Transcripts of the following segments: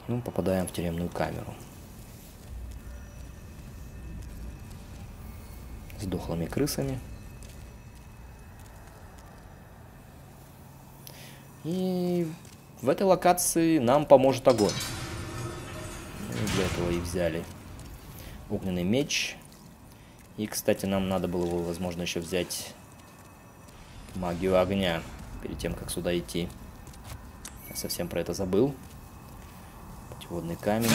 Ну, попадаем в тюремную камеру. С дохлыми крысами. И в этой локации нам поможет огонь. Мы для этого и взяли огненный меч. И, кстати, нам надо было, возможно, еще взять магию огня перед тем, как сюда идти. Я совсем про это забыл. Путеводный камень.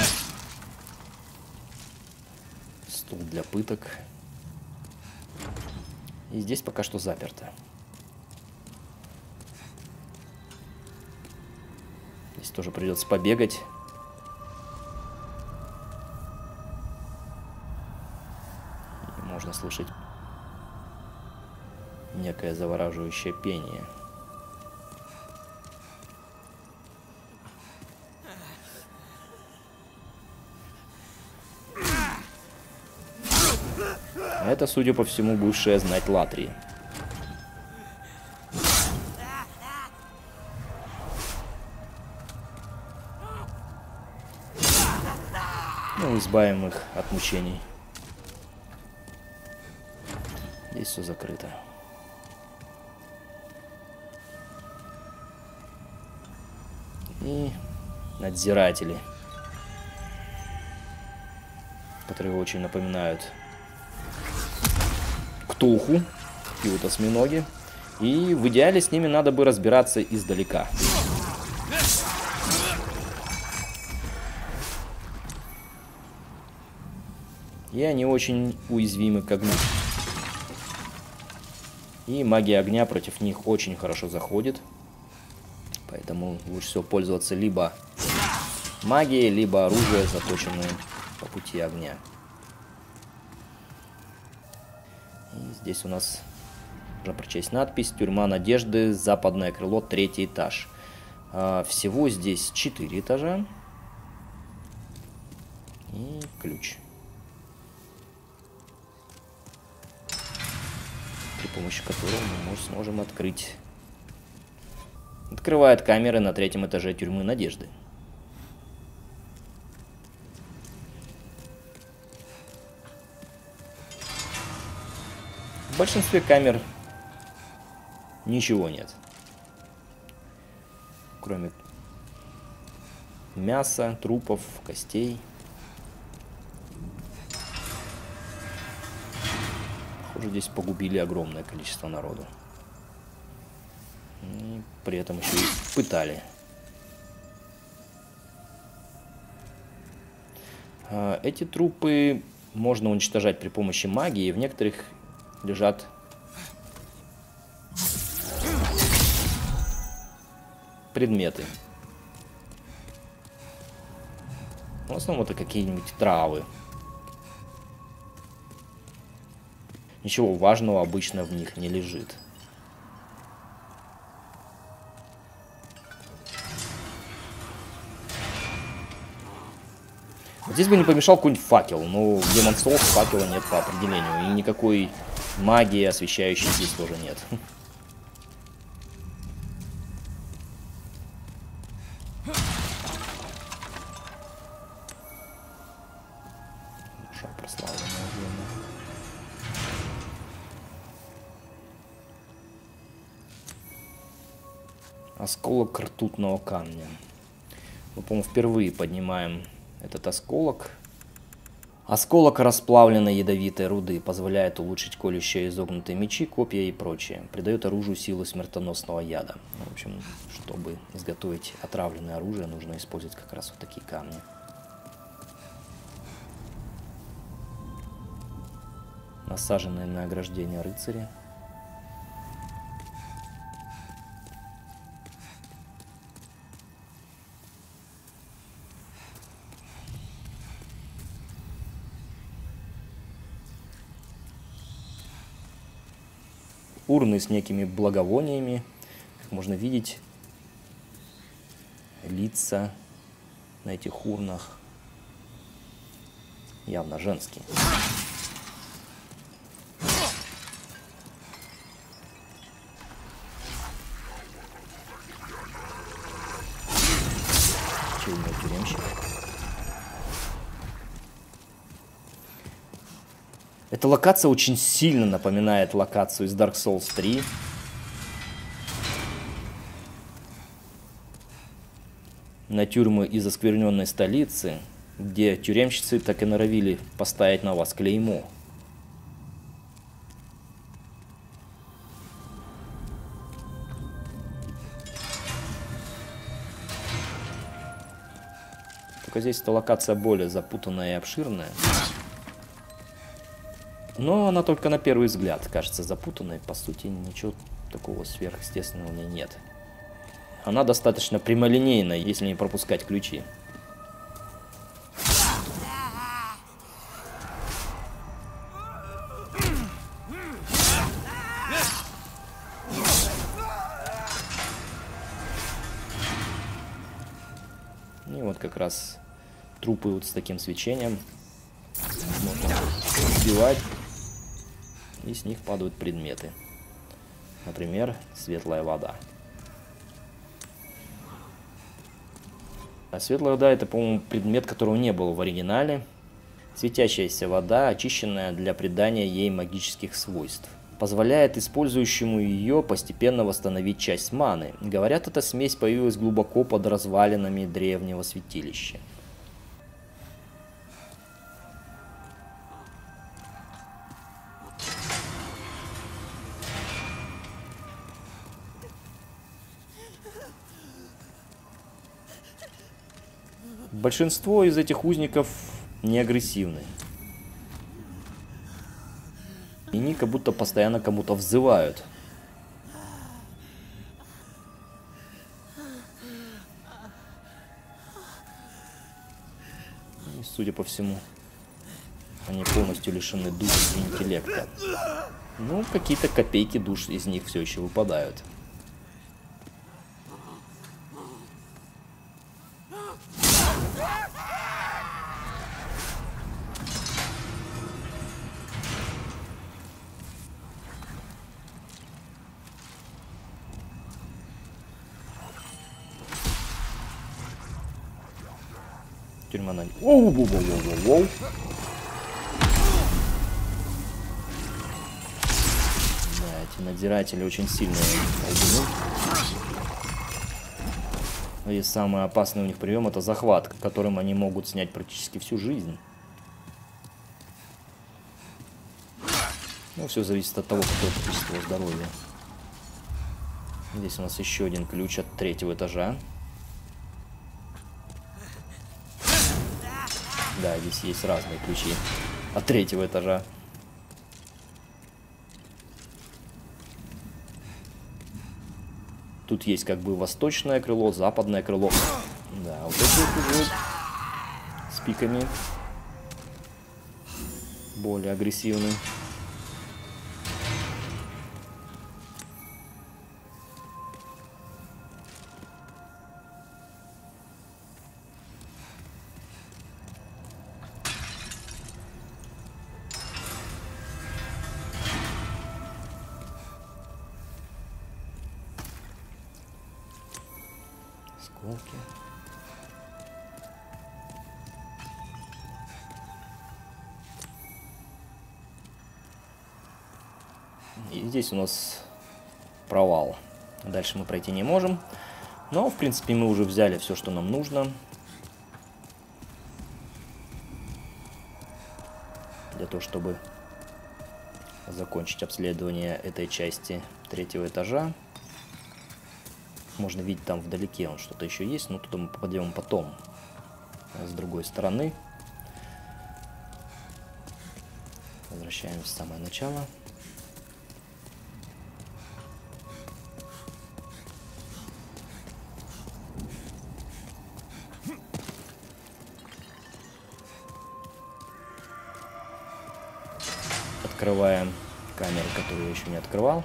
Стул для пыток. И здесь пока что заперто. Здесь тоже придется побегать. И можно слышать некое завораживающее пение. Это, судя по всему, бывшая знать Латрии. Ну, избавим их от мучений. Здесь все закрыто. И надзиратели, которые очень напоминают ктулху, и вот осьминоги. И в идеале с ними надо бы разбираться издалека. И они очень уязвимы к огню. И магия огня против них очень хорошо заходит. Поэтому лучше всего пользоваться либо магией, либо оружием, заточенным по пути огня. И здесь у нас можно прочесть надпись: «Тюрьма Надежды, западное крыло, 3-й этаж». Всего здесь 4 этажа. И ключ. При помощи которого мы сможем открыть. Открывает камеры на 3-м этаже тюрьмы Надежды. В большинстве камер ничего нет. Кроме мяса, трупов, костей. Похоже, здесь погубили огромное количество народу. И при этом еще и пытали. Эти трупы можно уничтожать при помощи магии. В некоторых лежат предметы. В основном это какие-нибудь травы. Ничего важного обычно в них не лежит. Здесь бы не помешал какой-нибудь факел, но в Demon's Souls факела нет по определению. И никакой магии освещающей здесь тоже нет. Душа прославленная. Осколок ртутного камня. Мы, по-моему, впервые поднимаем этот осколок. Осколок расплавленной ядовитой руды позволяет улучшить колющие изогнутые мечи, копья и прочее. Придает оружию силу смертоносного яда. В общем, чтобы изготовить отравленное оружие, нужно использовать как раз вот такие камни. Насаженные на ограждение рыцари. Урны с некими благовониями. Как можно видеть, лица на этих урнах явно женские. Тюрьма тюремщик. Эта локация очень сильно напоминает локацию из Dark Souls 3. На тюрьмы из оскверненной столицы, где тюремщицы так и норовили поставить на вас клеймо. Только здесь эта локация более запутанная и обширная. Но она только на первый взгляд кажется запутанной. По сути, ничего такого сверхъестественного в ней нет. Она достаточно прямолинейна, если не пропускать ключи. И вот как раз трупы вот с таким свечением можно сбивать, и с них падают предметы. Например, светлая вода. А светлая вода — это, по-моему, предмет, которого не было в оригинале. Светящаяся вода, очищенная для придания ей магических свойств. Позволяет использующему ее постепенно восстановить часть маны. Говорят, эта смесь появилась глубоко под развалинами древнего святилища. Большинство из этих узников не агрессивны. И они как будто постоянно кому-то взывают. И, судя по всему, они полностью лишены души и интеллекта. Ну, какие-то копейки душ из них все еще выпадают. Тюрьма на... Оу-воу-воу-воу-воу. Да, эти надзиратели очень сильные колдуны. И самый опасный у них прием — это захват, которым они могут снять практически всю жизнь. Ну, все зависит от того, какое количество здоровья. Здесь у нас еще один ключ от 3-го этажа. Да, здесь есть разные ключи от 3-го этажа. Тут есть как бы восточное крыло, западное крыло. Да, вот эти вот уже с пиками более агрессивные. Осколки. И здесь у нас провал. Дальше мы пройти не можем. Но, в принципе, мы уже взяли все, что нам нужно. Для того, чтобы закончить обследование этой части 3-го этажа. Можно видеть там вдалеке, он что-то еще есть, но туда мы попадем потом. С другой стороны. Возвращаемся в самое начало. Открываем камеру, которую я еще не открывал.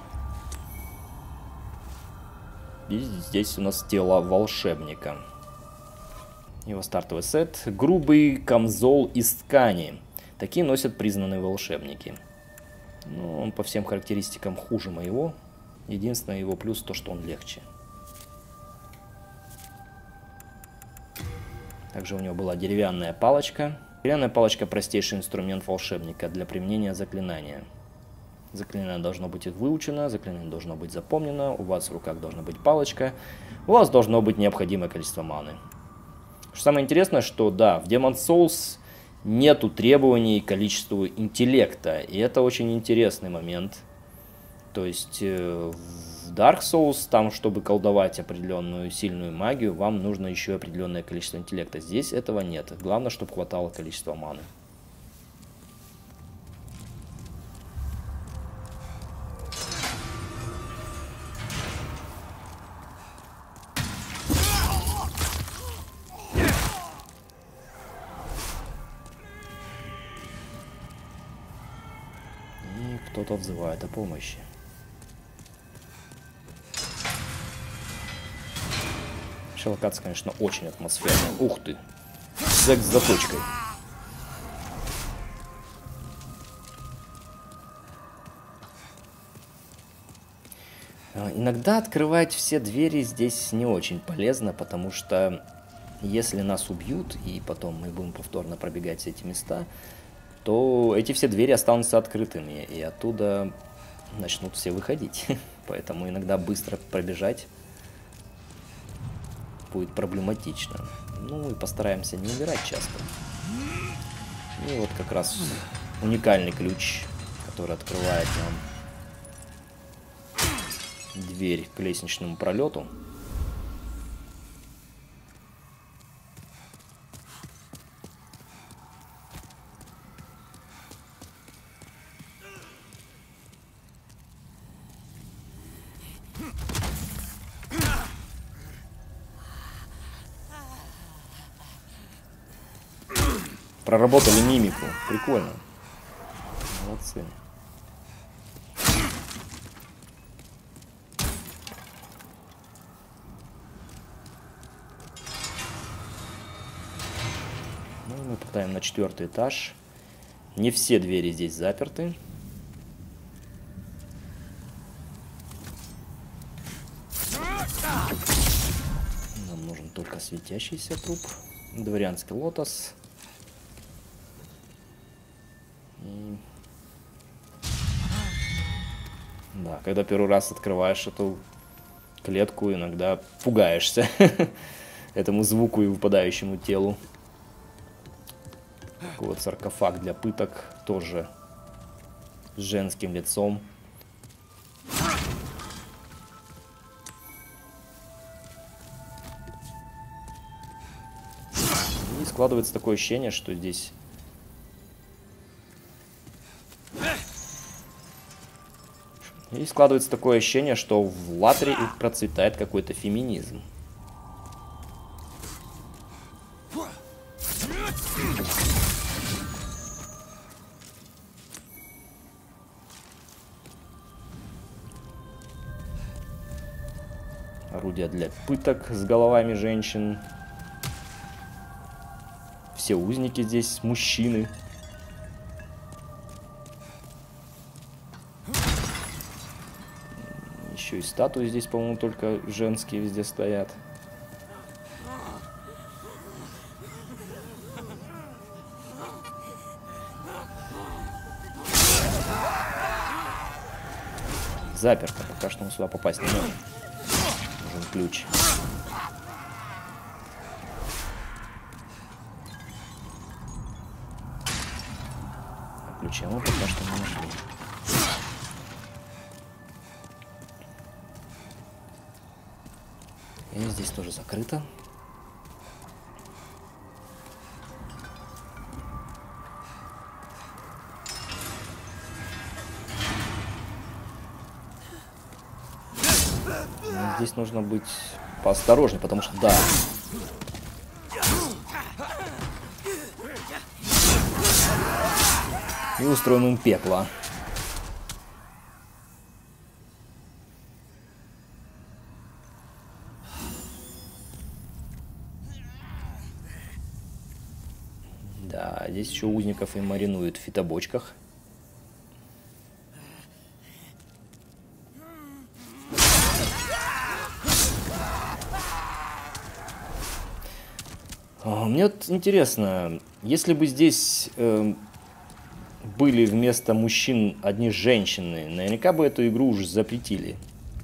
И здесь у нас тело волшебника. Его стартовый сет. Грубый камзол из ткани. Такие носят признанные волшебники. Ну, он по всем характеристикам хуже моего. Единственное его плюс то, что он легче. Также у него была деревянная палочка. Деревянная палочка – простейший инструмент волшебника для применения заклинания. Заклинание должно быть выучено, заклинание должно быть запомнено, у вас в руках должна быть палочка, у вас должно быть необходимое количество маны. Что самое интересное, что да, в Demon's Souls нету требований к количеству интеллекта, и это очень интересный момент. То есть в Dark Souls, там, чтобы колдовать определенную сильную магию, вам нужно еще определенное количество интеллекта. Здесь этого нет. Главное, чтобы хватало количества маны. И кто-то взывает о помощи. Локация, конечно, очень атмосферная. Ух ты! Секс с заточкой. Иногда открывать все двери здесь не очень полезно, потому что если нас убьют, и потом мы будем повторно пробегать все эти места, то эти все двери останутся открытыми, и оттуда начнут все выходить. Поэтому иногда быстро пробежать будет проблематично. Ну и постараемся не умирать часто. И вот как раз уникальный ключ, который открывает нам дверь к лестничному пролету. Проработали мимику. Прикольно. Молодцы. Ну, мы попадаем на 4-й этаж. Не все двери здесь заперты. Нам нужен только светящийся труп. Дворянский лотос. Да, когда первый раз открываешь эту клетку, иногда пугаешься этому звуку и выпадающему телу. Такой вот саркофаг для пыток, тоже с женским лицом. И складывается такое ощущение, что здесь в Латре процветает какой-то феминизм. Орудия для пыток с головами женщин. Все узники здесь мужчины. Еще и статуи здесь, по-моему, только женские везде стоят. Заперто. Пока что мы сюда попасть не можем. Нужен ключ. А ключа мы пока что не нашли. И здесь тоже закрыто. Но здесь нужно быть поосторожнее, потому что да. И устроим им пекло. Да, здесь еще узников и маринуют в фитобочках. Мне вот интересно, если бы здесь были вместо мужчин одни женщины, наверняка бы эту игру уже запретили.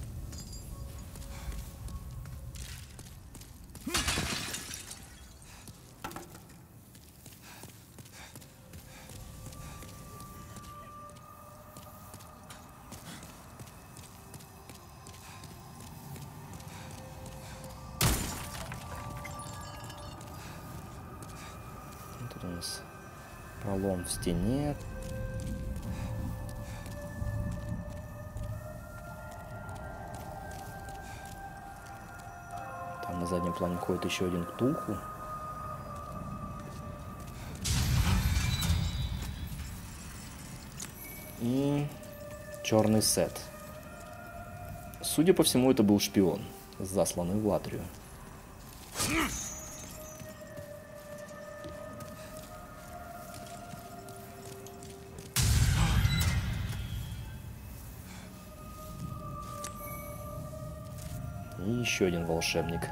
Тут у нас пролом в стене. Там на заднем плане ходит еще один ктулху. И черный сет. Судя по всему, это был шпион, засланный в Латрию. И еще один волшебник.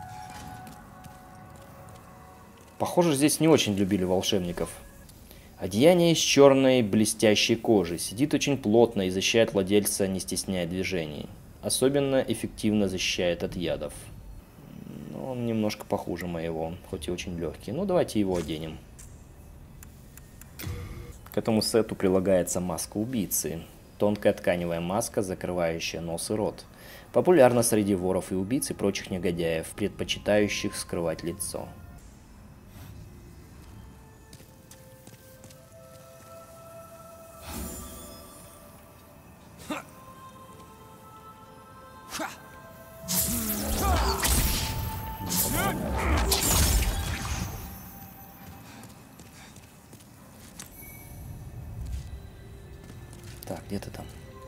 Похоже, здесь не очень любили волшебников. Одеяние из черной блестящей кожи. Сидит очень плотно и защищает владельца, не стесняя движений. Особенно эффективно защищает от ядов. Но он немножко похуже моего, хоть и очень легкий. Ну, давайте его оденем. К этому сету прилагается маска убийцы. Тонкая тканевая маска, закрывающая нос и рот. Популярна среди воров и убийц и прочих негодяев, предпочитающих скрывать лицо. Так, где ты там?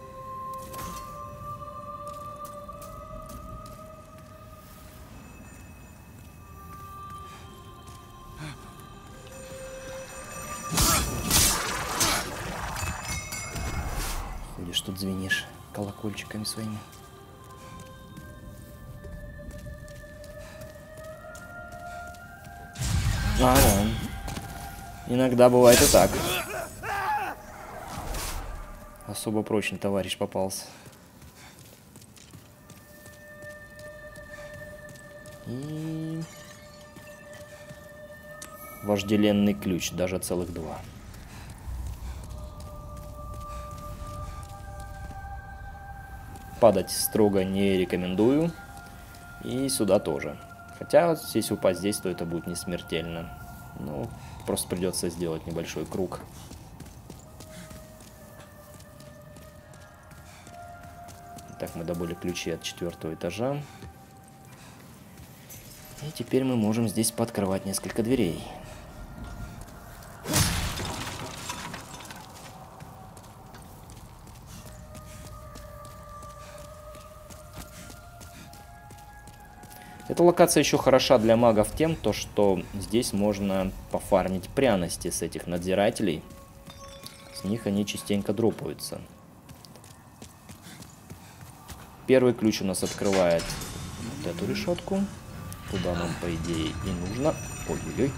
Ходишь тут, звенишь колокольчиками своими. Да. Иногда бывает и так. Особо прочный товарищ попался. И вожделенный ключ, даже целых 2. Падать строго не рекомендую. И сюда тоже. Хотя вот здесь упасть здесь, то это будет не смертельно. Ну, просто придется сделать небольшой круг. Так, мы добыли ключи от 4-го этажа. И теперь мы можем здесь пооткрывать несколько дверей. Эта локация еще хороша для магов тем, что здесь можно пофармить пряности с этих надзирателей. С них они частенько дропаются. Первый ключ у нас открывает вот эту решетку. Туда нам, по идее, и нужно. Ой-ой-ой.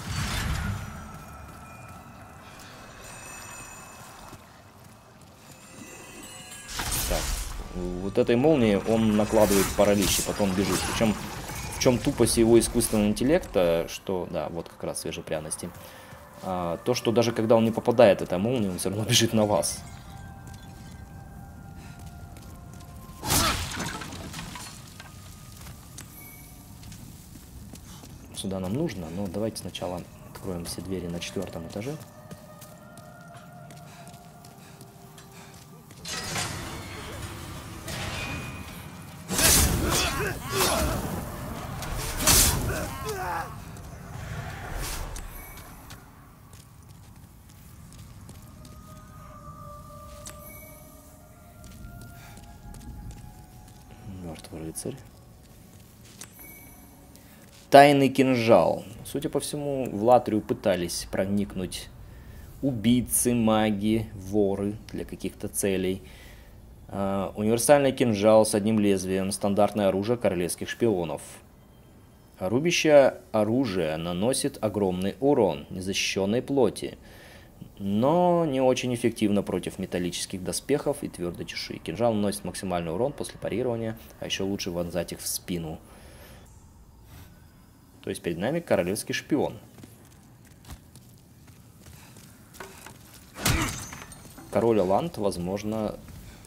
Так, вот этой молнией он накладывает паралич и потом бежит. Причем в чем тупость его искусственного интеллекта, что, да, вот как раз свежие пряности. То, что даже когда он не попадает этой молнией, он все равно бежит на вас. Сюда нам нужно, но давайте сначала откроем все двери на 4-м этаже. Мертвый рыцарь. Тайный кинжал. Судя по всему, в Латрию пытались проникнуть убийцы, маги, воры для каких-то целей. Универсальный кинжал с одним лезвием. Стандартное оружие королевских шпионов. Рубящее оружие наносит огромный урон незащищенной плоти, но не очень эффективно против металлических доспехов и твердой чешуи. Кинжал наносит максимальный урон после парирования, а еще лучше вонзать их в спину. То есть перед нами королевский шпион. Король Оланд, возможно,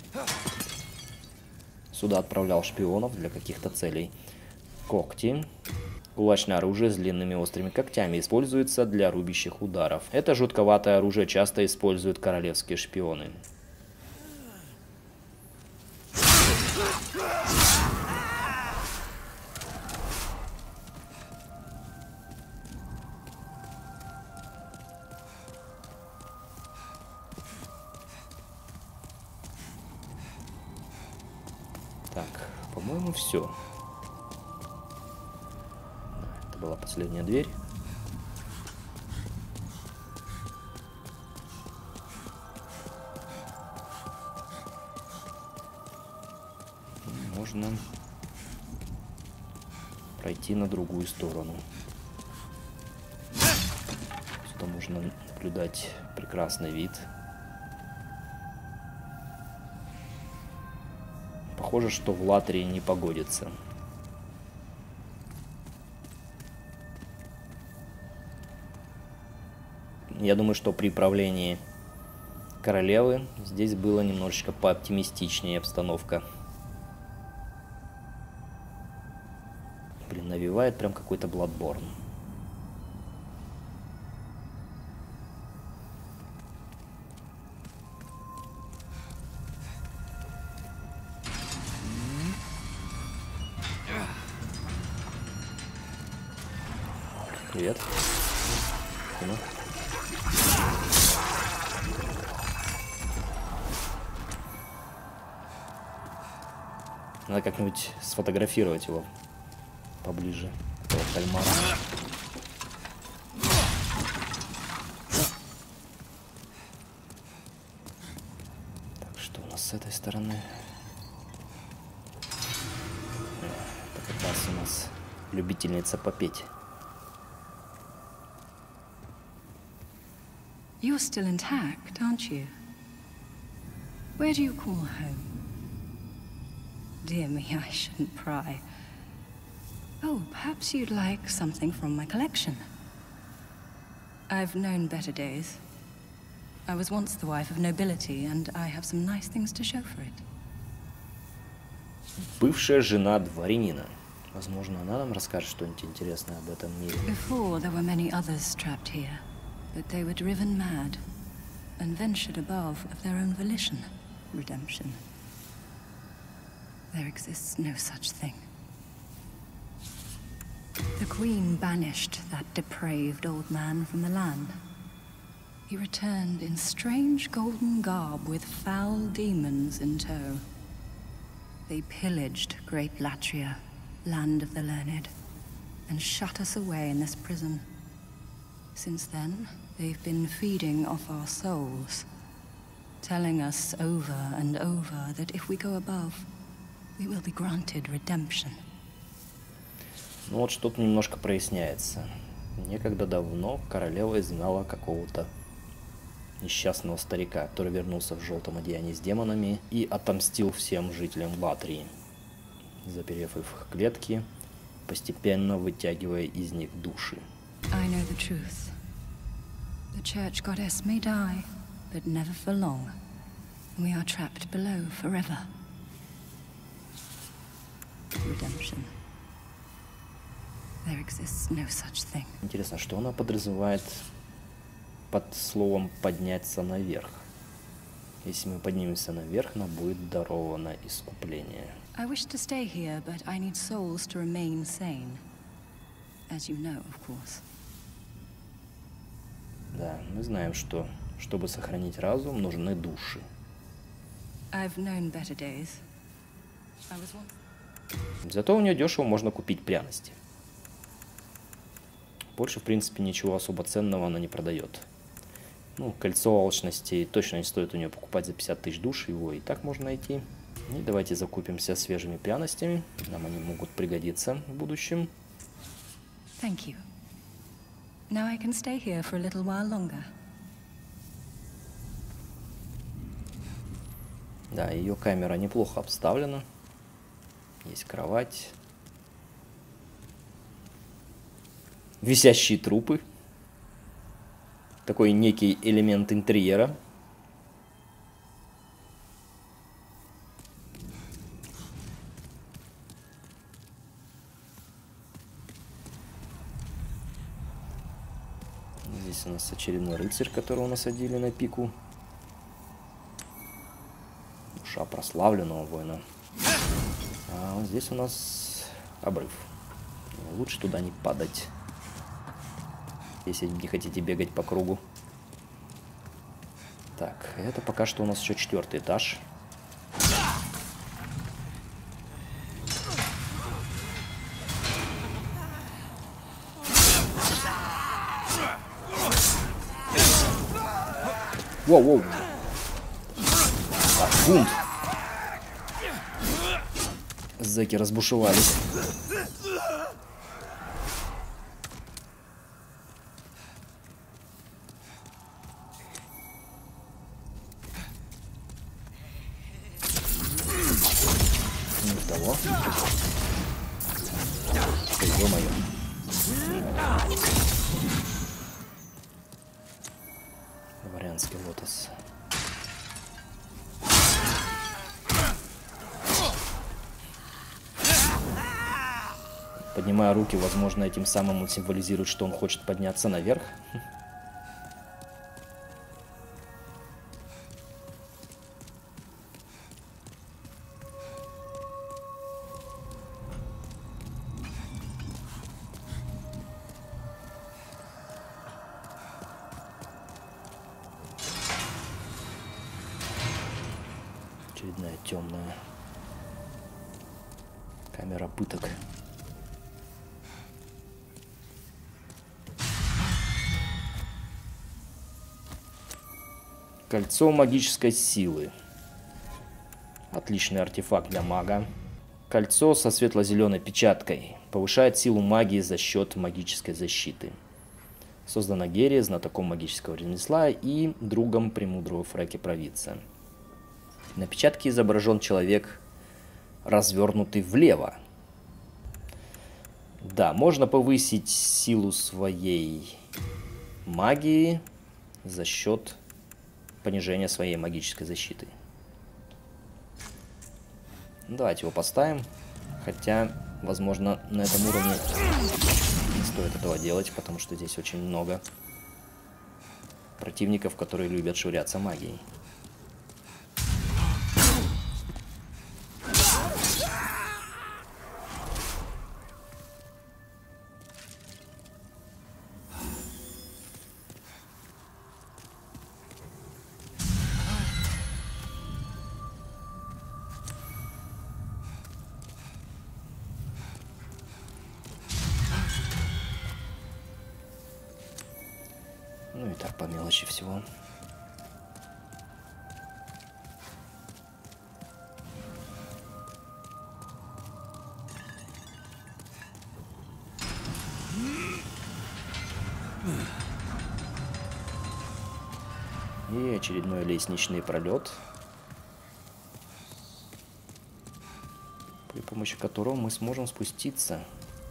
сюда отправлял шпионов для каких-то целей. Когти. Кулачное оружие с длинными острыми когтями используется для рубящих ударов. Это жутковатое оружие часто используют королевские шпионы. Так, по-моему, все. Это была последняя дверь. Можно пройти на другую сторону. Сюда можно наблюдать прекрасный вид. Похоже, что в Латрии не погодится. Я думаю, что при правлении королевы здесь было немножечко пооптимистичнее обстановка. Блин, навевает прям какой-то Bloodborne. Привет. Ну. Надо как-нибудь сфотографировать его поближе. Этого кальмара. Так, что у нас с этой стороны? Это как раз у нас любительница попеть. You're still intact, aren't you? Where do you call home? Dear me, I shouldn't pry. Oh, perhaps you'd like something from my collection. I've known better days. I was once the wife of nobility, and I have some nice things to show for it. Бывшая жена дворянина. Возможно, она нам расскажет что-нибудь интересное об этом мире. Before, there were many others trapped here, but they were driven mad and ventured above of their own volition. Redemption. There exists no such thing. The Queen banished that depraved old man from the land. He returned in strange golden garb with foul demons in tow. They pillaged great Latria, land of the learned, and shut us away in this prison. Since then, they've been feeding off our souls, telling us over and over that if we go above, we will be granted redemption. Ну вот что-то немножко проясняется. Некогда давно королева изгнала какого-то несчастного старика, который вернулся в желтом одеянии с демонами и отомстил всем жителям Латрии, заперев их в клетки, постепенно вытягивая из них души. I know the truth. The church goddess may die, but never for long. We are trapped below forever. Redemption. There exists no such thing. Интересно, что она подразумевает под словом «подняться наверх»? Если мы поднимемся наверх, нам будет даровано искупление. I wish to stay here, but I need souls to remain sane. As you know, of course. Да, мы знаем, что, чтобы сохранить разум, нужны души. I've known better days. I was once... Зато у нее дешево можно купить пряности. Больше, в принципе, ничего особо ценного она не продает. Ну, кольцо алчности точно не стоит у нее покупать за 50 тысяч душ, его и так можно найти. И давайте закупимся свежими пряностями, нам они могут пригодиться в будущем. Thank you. Now I can stay here for a little while longer. Да, ее камера неплохо обставлена. Есть кровать. Висящие трупы. Такой некий элемент интерьера. Здесь у нас очередной рыцарь, которого насадили на пику. Душа прославленного воина. А вот здесь у нас обрыв. Лучше туда не падать, если не хотите бегать по кругу. Так, это пока что у нас еще 4-й этаж. Воу-воу. Так, бунт. Зэки разбушевались. Не того. Ё-моё. Дворянский лотос. Поднимая руки, возможно, этим самым он символизирует, что он хочет подняться наверх. Очередная темная камера пыток. Кольцо магической силы. Отличный артефакт для мага. Кольцо со светло-зеленой печаткой. Повышает силу магии за счет магической защиты. Создано Герри, знатоком магического ремесла и другом премудрого Фреки-провидца. На печатке изображен человек, развернутый влево. Да, можно повысить силу своей магии за счет понижения своей магической защиты. Давайте его поставим. Хотя, возможно, на этом уровне не стоит этого делать, потому что здесь очень много противников, которые любят швыряться магией. Ну и так по мелочи всего. И очередной лестничный пролет, при помощи которого мы сможем спуститься.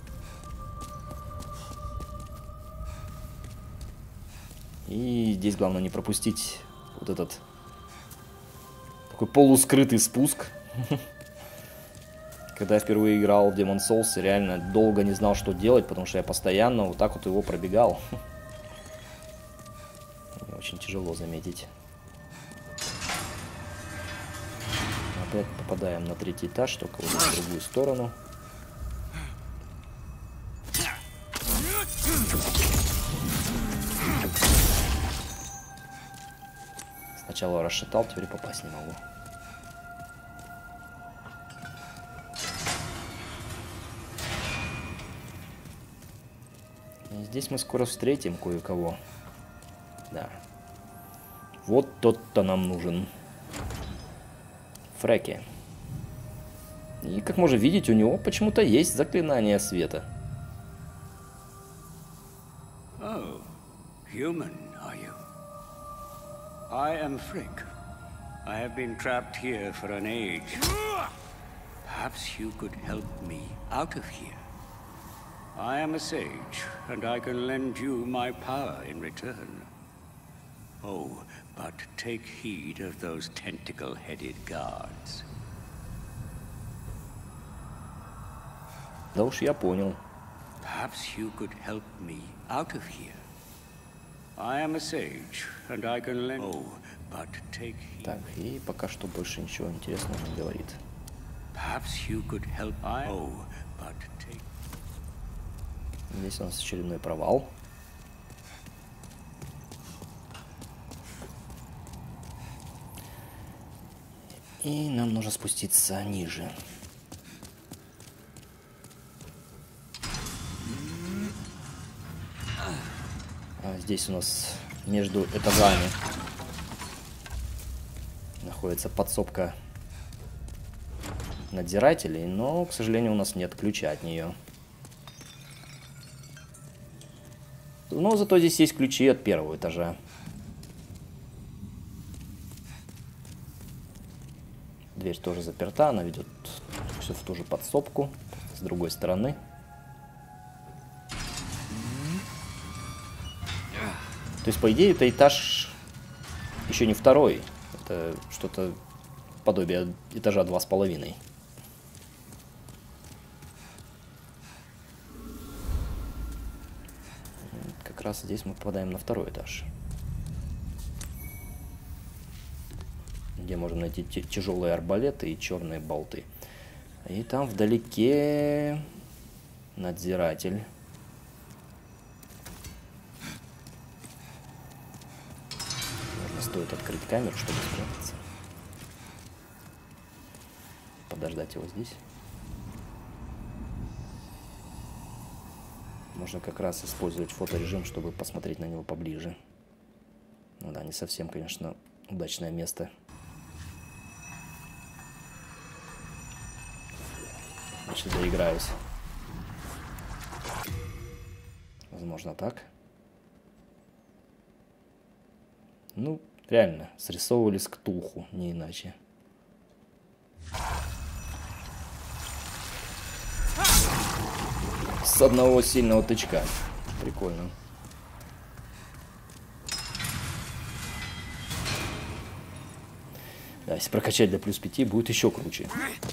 И здесь главное не пропустить вот этот такой полускрытый спуск. Когда я впервые играл в Demon's Souls, реально долго не знал, что делать, потому что я постоянно вот так вот его пробегал. Очень тяжело заметить. Опять попадаем на 3-й этаж, только вот в другую сторону. Сначала расшатал, теперь попасть не могу. И здесь мы скоро встретим кое-кого. Да. Вот тот-то нам нужен. Фреки. И, как можно видеть, у него почему-то есть заклинание света. Human, are you? I am Frick. I have been trapped here for an age. Perhaps you could help me out of here. I am a sage, and I can lend you my power in return. Oh, but take heed of those tentacle-headed guards. Да уж я понял. Perhaps you could help me out of here. I am a sage, and I can lend... Oh, but take heed. Так, и пока что больше ничего интересного не говорит. Perhaps you could help... Oh, but take... Здесь у нас очередной провал. И нам нужно спуститься ниже. Здесь у нас между этажами находится подсобка надзирателей, но, к сожалению, у нас нет ключа от нее. Но зато здесь есть ключи от первого этажа. Дверь тоже заперта, она ведет все в ту же подсобку, с другой стороны. То есть, по идее, это этаж еще не второй. Это что-то подобие этажа 2,5. Как раз здесь мы попадаем на второй этаж, где можно найти тяжелые арбалеты и черные болты. И там вдалеке надзиратель. Стоит открыть камеру, чтобы спрятаться. Подождать его здесь. Можно как раз использовать фоторежим, чтобы посмотреть на него поближе. Ну да, не совсем, конечно, удачное место. Значит, доиграюсь. Возможно, так. Ну, реально, срисовывались к Ктулху, не иначе. С одного сильного тычка. Прикольно. Да, если прокачать до плюс 5, будет еще круче.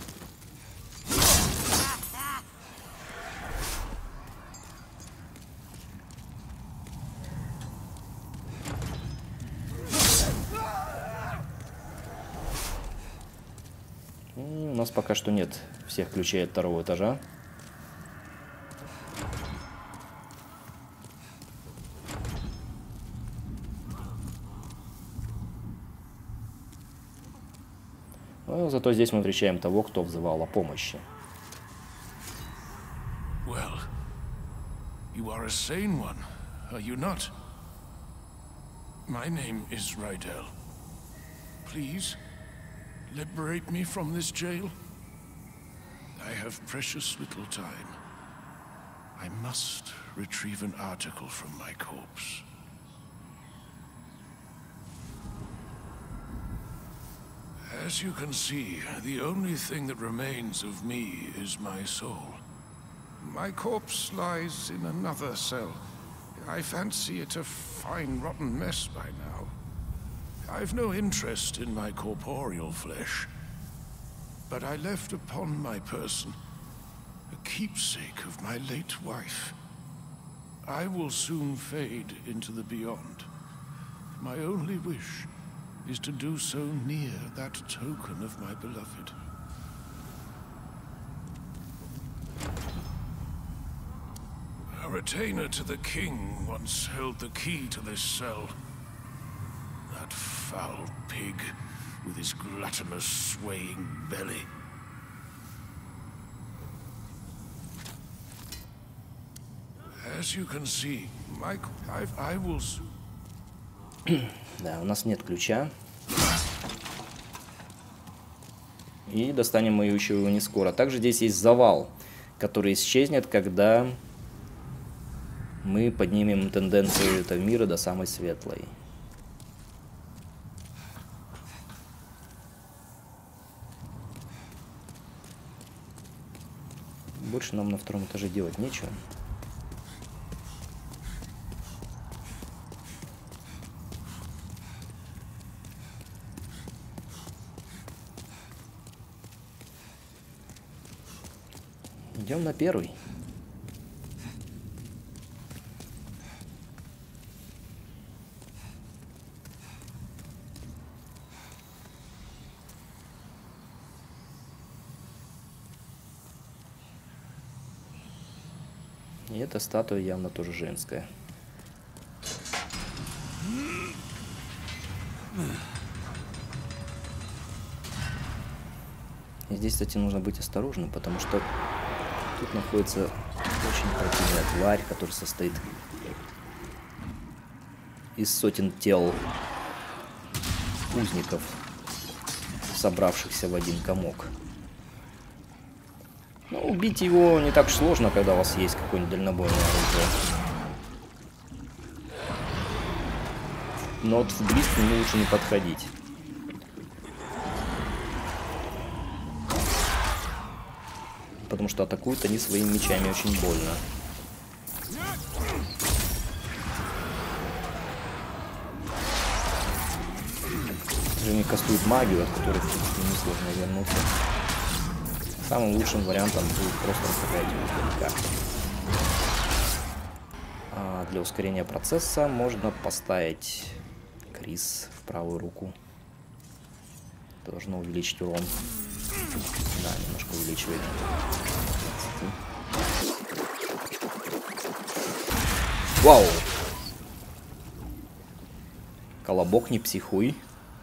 У нас пока что нет всех ключей от второго этажа. Но зато здесь мы встречаем того, кто взывал о помощи. Well, you are a sane one, are you not? My name is Rydell. Please, liberate me from this jail. I have precious little time. I must retrieve an article from my corpse. As you can see, the only thing that remains of me is my soul. My corpse lies in another cell. I fancy it a fine, rotten mess by now. I've no interest in my corporeal flesh, but I left upon my person a keepsake of my late wife. I will soon fade into the beyond. My only wish is to do so near that token of my beloved. A retainer to the king once held the key to this cell. That foul pig with his gluttonous, swaying belly. As you can see, I will... Да, у нас нет ключа. И достанем мы еще его не скоро. Также здесь есть завал, который исчезнет, когда мы поднимем тенденцию этого мира до самой светлой. Больше нам на втором этаже делать нечего. Идем на первый. И эта статуя явно тоже женская. И здесь, кстати, нужно быть осторожным, потому что тут находится очень противная тварь, которая состоит из сотен тел узников, собравшихся в один комок. Но убить его не так сложно, когда у вас есть какое-нибудь дальнобойное оружие. Но вот вблизь к нему лучше не подходить. Потому что атакуют они своими мечами очень больно. Они кастуют магию, от которой несложно вернуться. Самым лучшим вариантом будет просто расстрелять его издалека. А для ускорения процесса можно поставить Крис в правую руку. Это должно увеличить урон. Да, немножко увеличивает. Вау! Колобок, не психуй.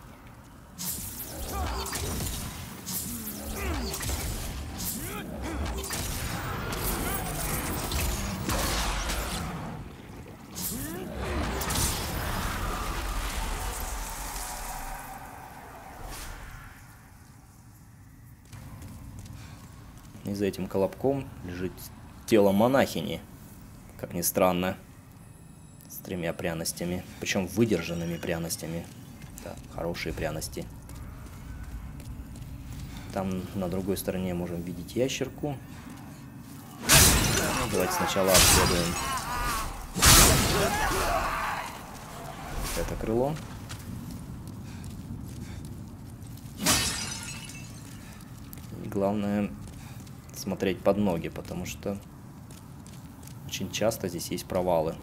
И за этим колобком лежит тело монахини, как ни странно, с 3 пряностями, причем выдержанными пряностями, да, хорошие пряности. Там на другой стороне можем видеть ящерку. Давайте сначала обследуем это крыло. И главное смотреть под ноги, потому что очень часто здесь есть провалы.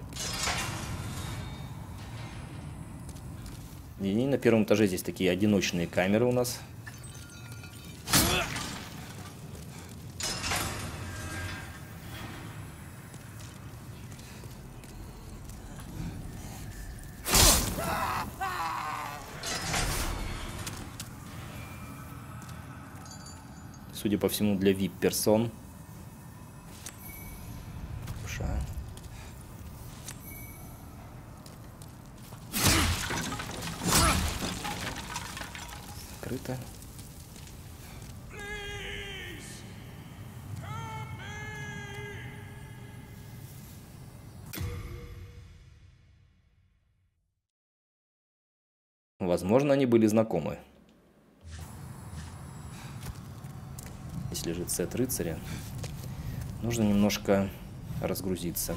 И на первом этаже здесь такие одиночные камеры у нас. Судя по всему, для VIP-персон. Скрыто. Возможно, они были знакомы. Здесь лежит сет рыцаря. Нужно немножко разгрузиться.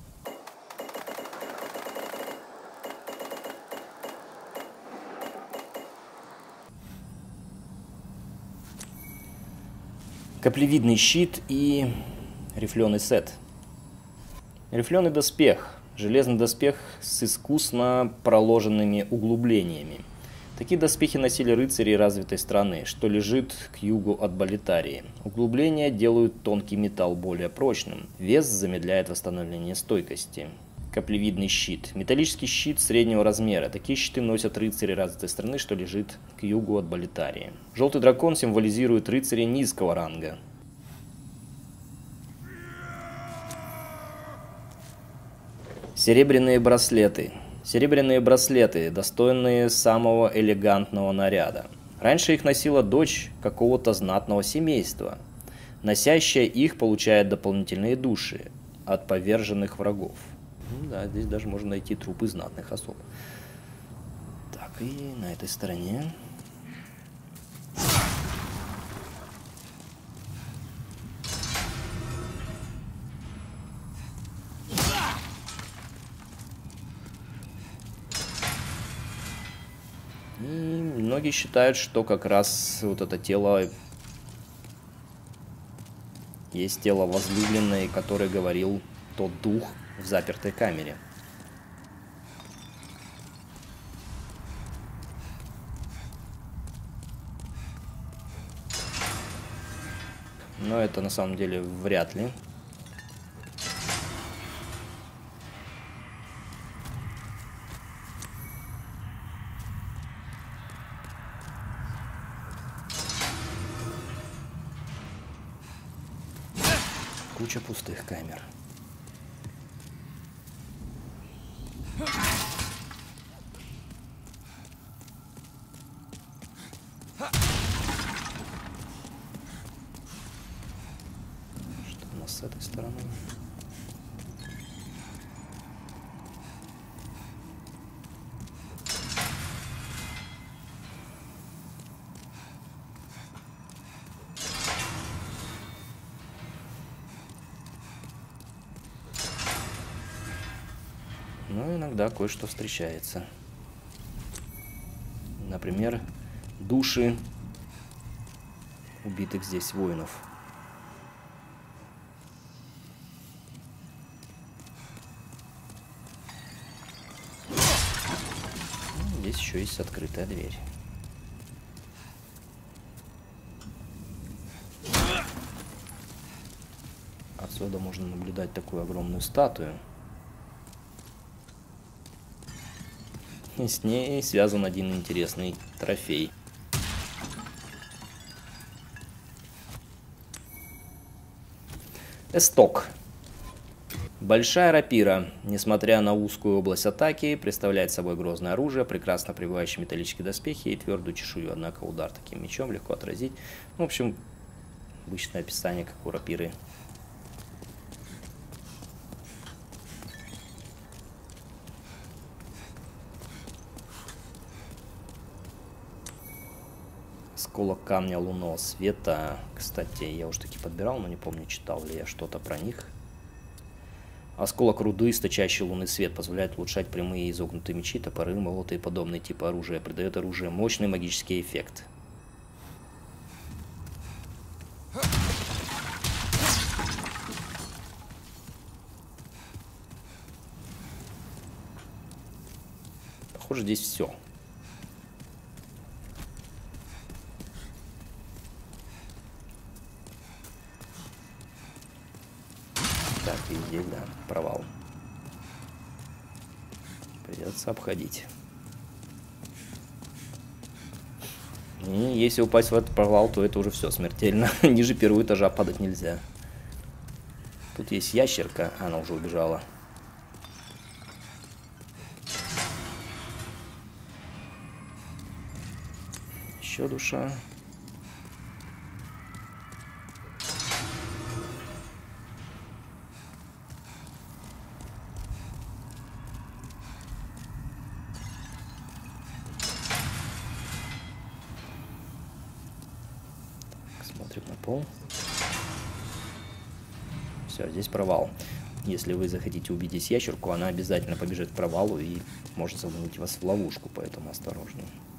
Каплевидный щит и рифленый сет. Рифленый доспех. Железный доспех с искусно проложенными углублениями. Такие доспехи носили рыцари развитой страны, что лежит к югу от Болитарии. Углубления делают тонкий металл более прочным. Вес замедляет восстановление стойкости. Каплевидный щит. Металлический щит среднего размера. Такие щиты носят рыцари развитой страны, что лежит к югу от Болитарии. Желтый дракон символизирует рыцаря низкого ранга. Серебряные браслеты. Серебряные браслеты, достойные самого элегантного наряда. Раньше их носила дочь какого-то знатного семейства. Носящая их получает дополнительные души от поверженных врагов. Ну да, здесь даже можно найти трупы знатных особ. Так, и на этой стороне. И многие считают, что как раз вот это тело есть тело возлюбленной, который говорил тот дух в запертой камере. Но это на самом деле вряд ли. Куча пустых камер. Что у нас с этой стороны? Но иногда кое-что встречается. Например, души убитых здесь воинов. Здесь еще есть открытая дверь. Отсюда можно наблюдать такую огромную статую. И с ней связан один интересный трофей. Эсток. Большая рапира, несмотря на узкую область атаки, представляет собой грозное оружие, прекрасно пробивающее металлические доспехи и твердую чешую, однако удар таким мечом легко отразить. В общем, обычное описание, как у рапиры. Осколок камня лунного света. Кстати, я уж таки подбирал, но не помню, читал ли я что-то про них. Осколок руды, источающий лунный свет, позволяет улучшать прямые и изогнутые мечи, топоры, молоты и подобные типы оружия. Придает оружию мощный магический эффект. Похоже, здесь все. Так, и здесь, да, провал. Придется обходить. И если упасть в этот провал, то это уже все смертельно. Ниже первого этажа падать нельзя. Тут есть ящерка, она уже убежала. Еще душа. Смотрим на пол. Все, здесь провал. Если вы захотите убить здесь ящерку, она обязательно побежит к провалу и может заманить вас в ловушку, поэтому осторожнее.